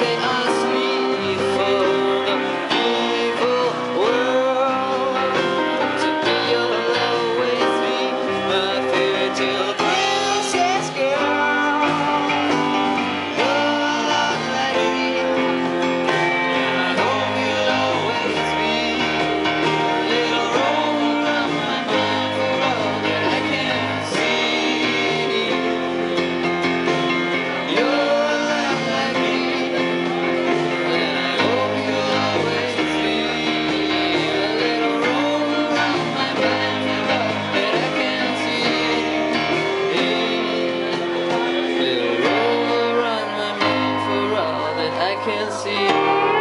they ask me for the beautiful world to be always be my fairy tale princess girl. You're like me, and I hope you'll always be a little roll around my mind for all that I can see. You're like me, and I hope you'll always be a little roll around my mind for all that I can see. Little roll around my mind for all that I can see.